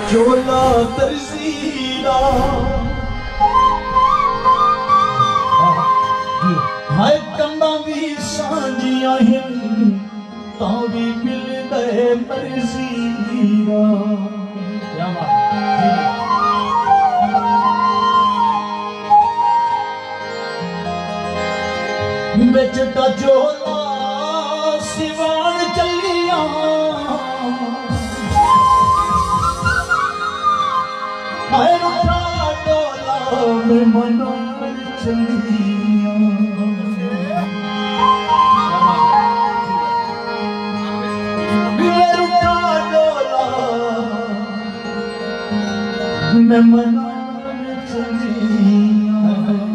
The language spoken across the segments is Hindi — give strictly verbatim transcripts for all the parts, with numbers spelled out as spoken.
चोला तरसीला हाय कंदा भी सांझियां हिन तां भी मिल गए तरसीला। क्या बात बिच दा चोला सिवान चलिया हाय रुखा डोला में मना चलिया। रुखा डोला में मना चलिया।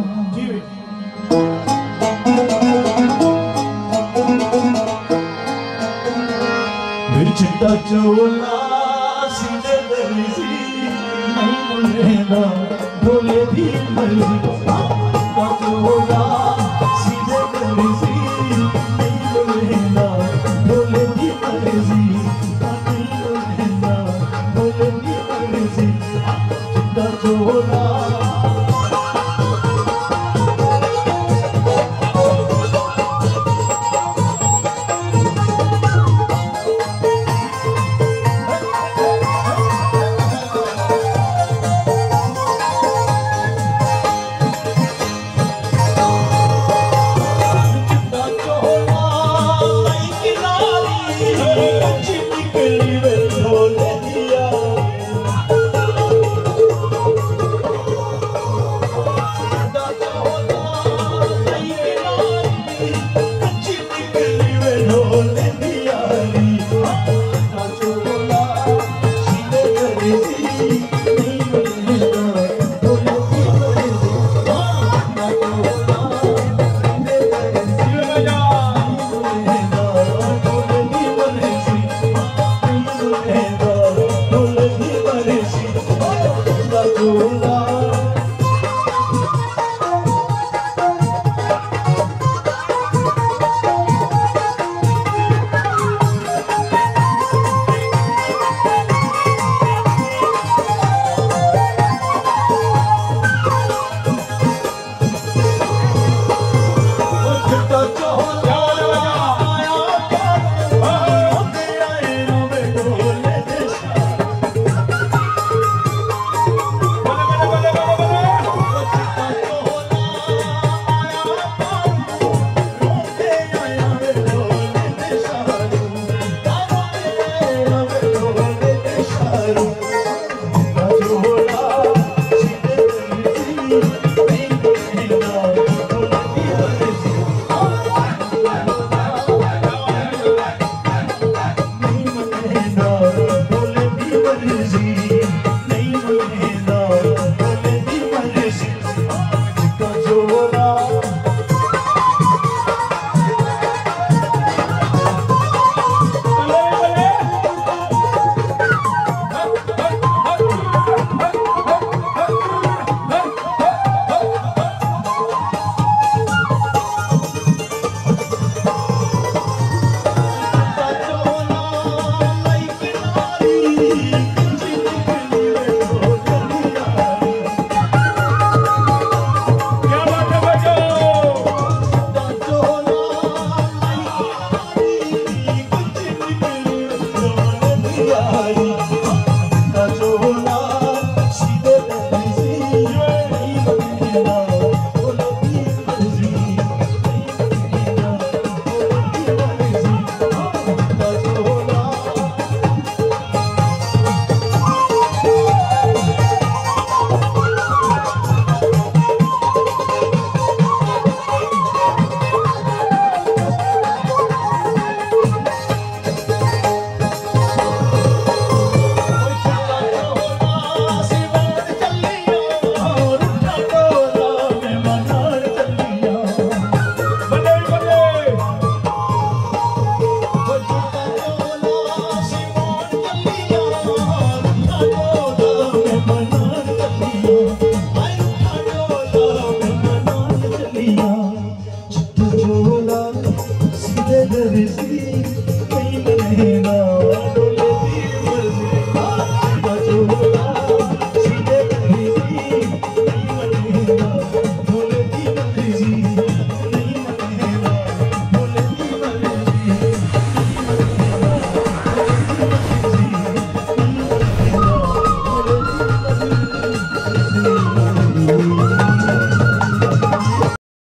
बिचता चोला सीधे दर्जी नहीं बोलेगा बोले भी मर्जी। बिचता चोला सीधे दर्जी नहीं बोलेगा बोले भी मर्जी। नहीं बोलेगा बोले भी मर्जी। बिचता चोला Believe it.